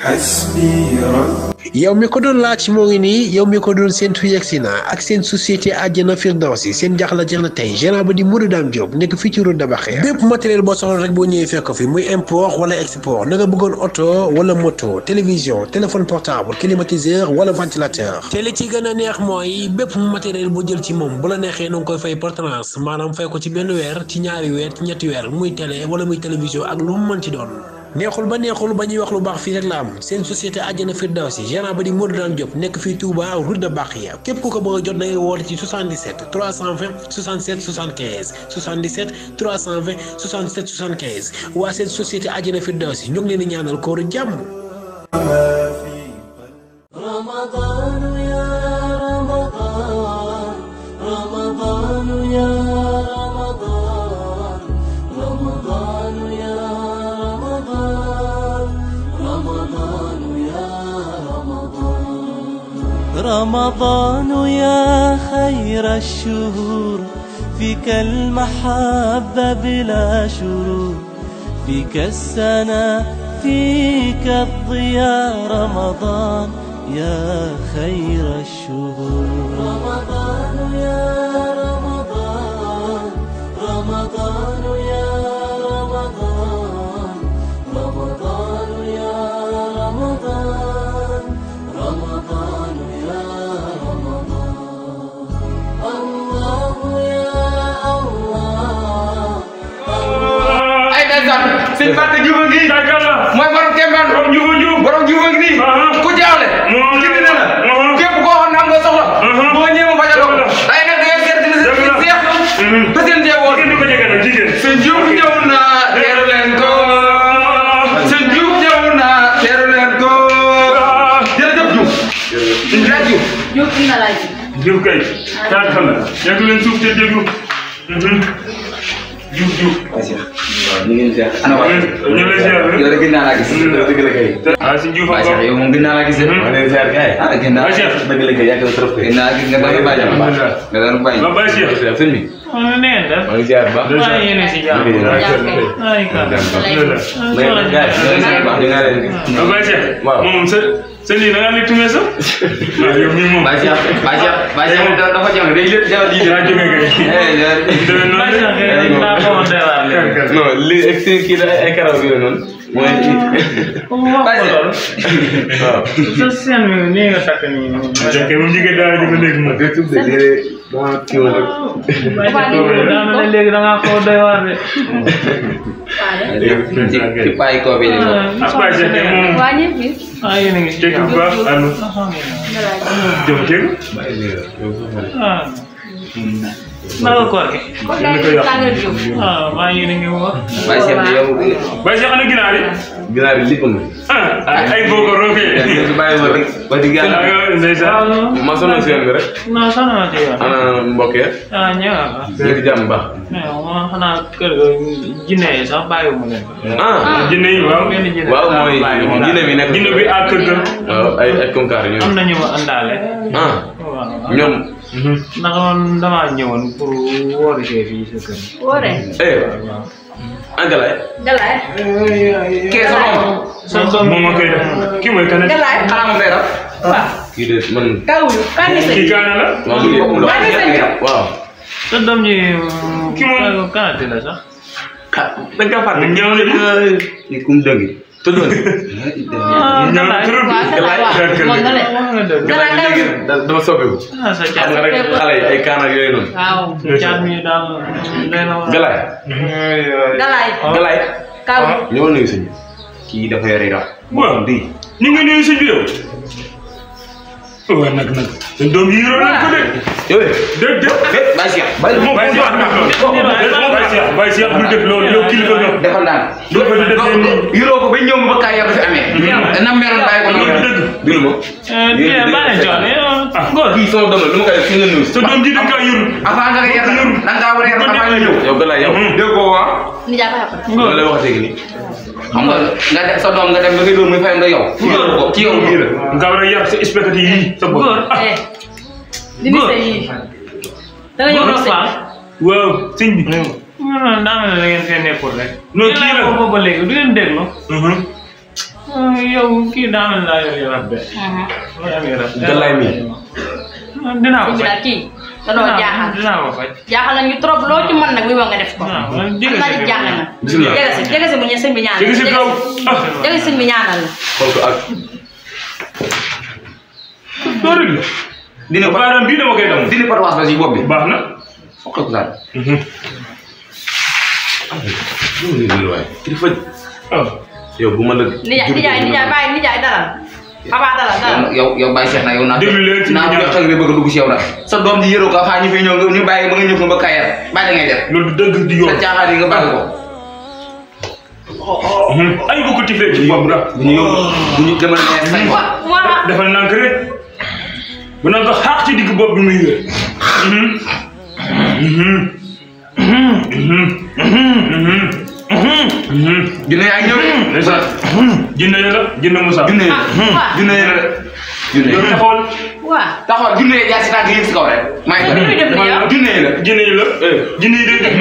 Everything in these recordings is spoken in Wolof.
yow mi ko doon laaj moo ngi nii yow mi ko doon séntu yegsi na ak seen société àjjana Firdawsi seen jaxla jeex na tey gérant ba di Modou Dame Diop nekk fii ci route de Baxeya bépp matériel boo soxla rek boo ñëwee fekk fi muy import wala export na nga bëggoon oto wala moto télévision téléphone portable climatiseur wala ventilateur te li ci gën a neex mooy bépp matériel boo jël ci moom bu la neexee na nga koy fay par tranche maanaam fay ko ci benn weer ci ñaari weer ci ñetti weer muy télé wala muy télévision ak lu mu mën ci doon neexul ba neexul ba ñuy wax lu baax fii rek la am seen société àjjana Firdawsi gérant ba di Modou Dame Diop nekk fii Touba route de Baxeya képp ku ko bëgg a jot da ngay woote ci 77 320 67 75 77 320 67 75 waa seen société àjjana Firdawsi ñu ngi leen di ñaanal kooru jàmm. رمضان يا خير الشهور فيك المحبة بلا شرور فيك السنة فيك الضياء رمضان يا خير الشهور رمضان يا رمضان رمضان يا رمضان رمضان يا رمضان رمضان sëñ Fatou Diouf a ngi mooy borom Kembaan borom Diouf a ngi ku jaawle ci dina la képp koo xam ne am nga soxla boo ñëwee ma fajal ko day nag da ngay seet dina seet seex te seen teewoon sëñ Diouf ñëw na teeru leen ko sëñ Diouf ñëw na teeru leen ko jërëjëf Diouf jërëjëf Diouf na laaj Diouf kay taal xam na yegg leen suuf te déglu Diouf ñu ngi ziar ana waa ñu lay ziar yow de gën naa laa gis dëgg la kay si Diouf ak yow moom gën naa laa gis ma lay ziar kay gën naa dëgg la kay yàgg na trop gën naa gis nga doon bàyyi nga doon bàyyi ba bàyyi Cheikh film bi neen def ma ngi ziar ba ay yéene si jàmm ay ka ba bàyyi Cheikh moom sa lii da ngaa nekk tume sax yow mii moom bàyyi Cheikh dafa jàng day lépp jaww ji daa jóge kay non li kii la ay karaw bi la noonu mooy waaw sa seen bi nii nga takk nii moom jigéen daal di ko dégg moom léegi da ngaa xaw doy waar de ci paay koo bi moom yéen a ngi tekki bu baax allo jëm jëm naka koor gi yéen a ngi wax Baye Cheikh yow Baye Cheikh ana ginaar yi lépp ay boko rofe bàyyi ma rek wax dëgg yàlla ndeysaan ma sonal si yoon bi rek non sonal ci yoon ana mbokk ya ñëw ñu ngi jàmm baax ma xanaa kër ga jinne yi sax bàyyiwuma leen jinne yi waaw mooy jinne bi nekk jinne bi à kër ga waaw ay konkaar ñoom am nañu ma àndaale ñoom ndax man damaa ñëwoon pour woori fii sa kër woore Galaay. Galaay. Kee sa doom. moom moo koy def kii mooy kan. Galaay xanaa mu dara. waaw. kii de man. Kawul kan la kii kaana la. waaw. sa doom ji kii moom kanate la sax. ah da nga fàtte. ñëw na kii kum dëgg. tëddoon. Galaay dama soppeeku. xam nga rek xale yi ay kaan ak yooyu noonu. waaw caat mi daal Galaay. Galaay. Galaay. Kawul. ñëwal nuyu sëñ bi. kii dafa yore rab. waaw di. ñu ngi nuyu sëñ bi yow. waaw nag. sëñ doom yi yoroon nañ ko de. yow dégg Baye Cheikh. Baye Cheikh du def loolu yow kilifa nga. defal naa yoroo ko ba ñëw ma ba kaay yaa ko fi amee. na meroon bàyyi ko noonu. déglu ma. góor kii sama doom la lu ma koy def fi nga nuyu. sa doom ji dañ kaa yor. avant nga yar da ngaa war a yar avant nga ñëw. yow Galaay yow. dégg ko waa. ni jaa ko xapal. loolu lay wax léegi nii. xam nga def sa doom nga dem ba ngay doon muy fay nga yow. yoroo ko ci yow bii la. nga war a yar sa expectative yi sa bopp. di ni say yi. da nga ñëw roose. waaw sëñ bi. daa mel ne da ngeen fee nekkul rek. non kii la ko ba léegi du ngeen déglu. yow kii daal laa yor rab de. Galaay mi. dinaa ko faj kii danoo jaaxal. dinaa ko faj. jaaxal nañu trop loo ci mën nag wi nga def ko. jege si jaaxal na. bisimilah jege si bu ñu sëñ bi ñaanal. jege si kaw jege si sëñ bi ñaanal la. xool ko ak. loolu rek la. dina ko baaraam bii dama koy dem. dina ko waas ba si bopp bi. baax na. foqal ko daal. kilifa yow bu ma la. nijaay dalal. papa dalal. yow bàyyi seex na yow naa. déglu leen ci naa jox xel nga bëgg a dugg si yow nag. sa doom di yëroo ko xaa ñu fi ñëw ñu bàyyi ba nga ñëw ba kayar bàyyi da ngay def. loolu dëgg di yoon. sa caaxaan yi nga bàyyi ko. ay bu ko tiflee ci bopp la. bu ñu demal ne sañ ko. defal nànk rek bu naan ko xaax ci digg bopp bi muy wér. junne yaa ngi ñëw. ndeysaan jinne la jinne Moussa. junne la junne la junne yow taxawal. taxawal junne yaa si tànk yëg si kaw rek. maa ngi ko junne la jinne yi la. jinne yi day def.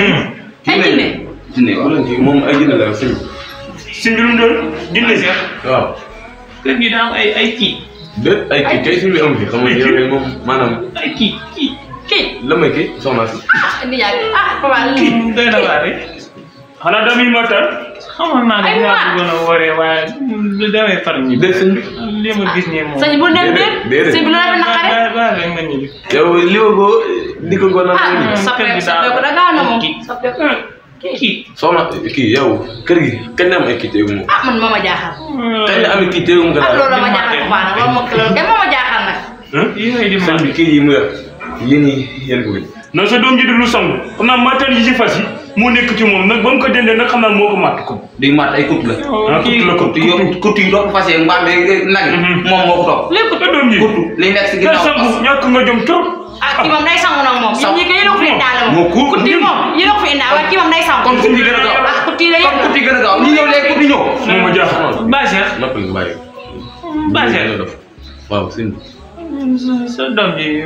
junne waaw moom ay jinne la sëñ. si mbirum doon jinne si. waaw. kër gi daa am ay kii. déet ay kii kay suñu am fi xam nga yow moom maanaam. ay kii. la may kii soxna si. nijaay papa kii doy na waar rek. xanaa damay matal. xamoon naa ne yaa bëggoon a waree waaye damay far ñibbi. déet sëñ bi. li ma gis nii moom. sëñ bu dem déet sëñ bi lu rafet naqare. baax rek nga ñibbi. yow li ma ko di ko góor naa. soppeeku da ngaa na moom soppeeku. kii. soxna kii yow kër gi kañ la am ay kii teegu moom. man moo ma jaaxal. kañ la am kii teegu mu gën a. loolu ma jaaxal ko baax na loolu moo ma jaaxal nag. yooyu di sëñ bi kii yi mu yor yéen ko gën. non sa doom ji di lu sang xam naa matal yi ci fas yi moo nekk ci moom nag ba mu ko dendee nag xam naa moo ko màtt ko. di mat ay kut la. kut la kut yi doog fas yéen mbaam bi nag moom moo ko toog. lépp sa doom ji. kut li nekk si ginnaaw sangu ñàkk nga jom trop. kii moom day sangu nag moom. ñi ko yéen a ko fi indaale moom. kut yi moom yéen a ko fi indaale waaye kii moom day sangu. kon kut yi gën a gaaw. kut yi kon kut yi gën a gaaw ñu ñëw léegi kut yi ñëw. moo ma jaaxal. Baaseer. noppal nga bàyyi. Baaseer. waaw sëñ bi. sa doom ji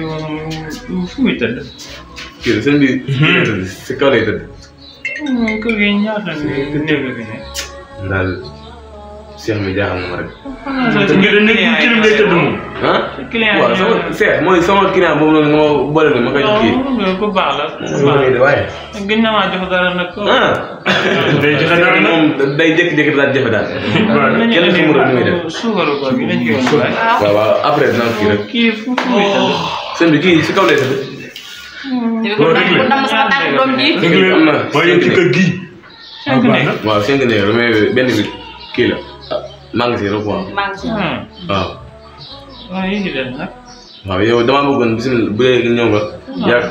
fu muy tëdd. kii la sëñ bi. si kaw lay tëdd. kër gi ñaata néeg fi ne. daal Cheikh mi jaaxal na ma rek. ngir ne nekk ci lim lay tëdd moom. ah client waaw sama Cheikh mooy sama client boobu noonu nga ma boole ne ma koy jox kii. ku baax la. waaye. gën na maa jox dara nag. day joxe dara nag moom day jékki-jékki daal jafe daal. kenn xamul rek nu muy def. suukaru koor gi lañ koy woon waay. waaw waaw après dinaa kii rek. kii fu muy tëdd. sëñ bi kii si kaw lay tëdd. bu ndam sama tànk doom ji. am na maa ngi ci kër gii. waaw 5 néeg la mais benn bi kii la maa ngi si rek quoi. waaw. waaw yi ngi dem nag. waaw yow damaa bëggoon bisimilah bu dee ñëw nga. yaa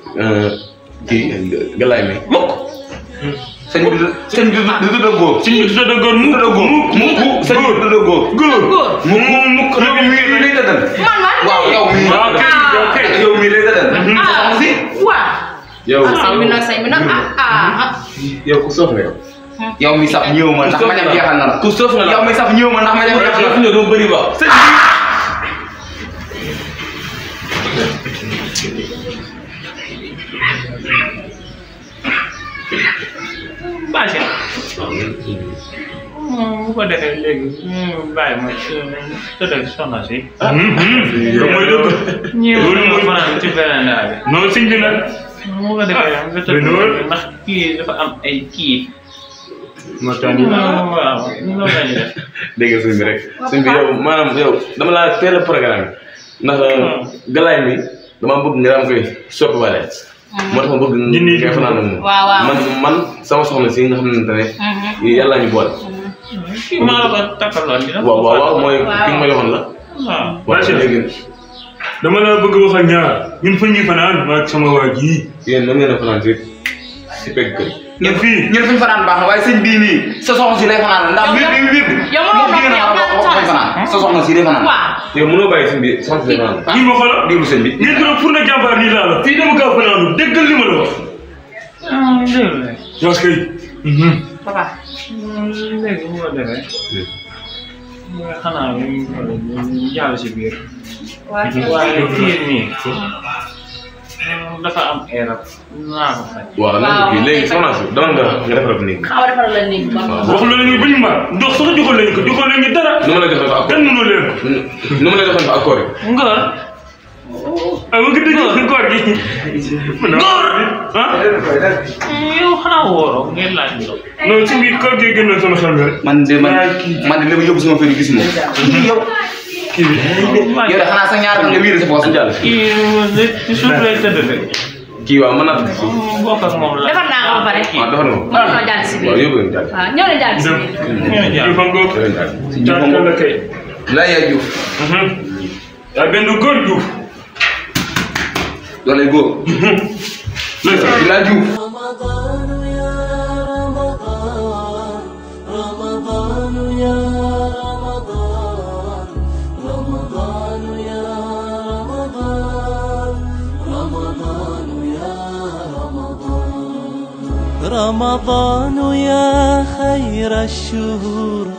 kii galaay mi. mukk sëñ bi du tëdd góor. sëñ bi du tëdd góor mu tëdd góor. sëñ bi du tëdd góor. góor. mukk yow mii lay tëddal. waaw yow mii. yow mii lay tëddal. si. waaw. yow sëñ bi nag yow ku soof nga yow. yow mi saf ñëw ma ndax ma dem jeexal na la. ku soof nga la yow mi saf ñëw ma ndax ma dem jeexal na la. ñëw doo bëri ba. Baaseer. bu ko defee léegi bàyyi ma tëdd soxna si. yow mooy dëgg. loolu mooy fanaan ci beneen daal bi. non sëñ bi nag. mu ko defee nga tëdd ndax kii dafa am ay kii. waaw loolu la ñuy def. dégg nga sëñ bi rek sëñ bi yow maanaam yow dama laa teel a programme ndax galaay mi dama bëgg nga daan koy soppi wale. moo tax ma bëgg nga fanaan ak moom. man sama soxna si nga xamante ne. yàlla ñu boole. kii maa la ko takkaloon dina. waaw mooy ki nga ma joxoon la. waaw léegi. dama la bëgg wax ak ñaar ñun fa ñuy fanaan ak sama waa ji. yéen mën ngeen a fanaan si pegg kër. ñun fii ñun fi ñu fanaan baax na waaye sëñ bii nii sa soxna si lay fanaan ndax wér yow mënoo noppi yow fanaan sa soxna si lay fanaan. yow mënoo bàyyi sëñ bi soxna si lay fanaan. ñun ma xoolal déglu sëñ bi. ngeen doon pour na jàmbaar nii laa la fii dama kaa fanaanu déggal li ma la wax. dégg nga. parce que. papa. léegi bu ko defee. xanaa ñu jàll si biir. waaye kii nii. dafa am erreur naa ko fay. waaw nan léegi soxna si dama nga defaral ko nii. xaw ma defaral la nii. wax la ñu bañ ma ndox sax joxal leen ko joxal leen ñu dara. nu ma la defal fa ak kenn mënu leen ko. nu ma la defal fa ak koor yi. Ngor. ah ma gën a koor gi. Ngor. ah. yow xanaa wóoroo ngeen laaj ñu. non ci biir koor gi gën na sama xel rek. man de li ma yóbbu sama feri gis moom. yow. kii bi yow de xanaa sa ñaar nga wiiri sa poos jàll. kii ci suuf lay tëdd de. kii waaw mën naa tëdd fii. bokk ak moom la. defar naa ko ba pare. waaw defar nga ko. ñoo ñoo jàll si biir. waaw yóbbu leen jàll. waaw ñoo leen jàll si biir. ñu fa ngoog. jàll la kay. laa yaa Diouf. yaa benn góor Diouf. loolay góor. laa Diouf. رمضان يا خير الشهور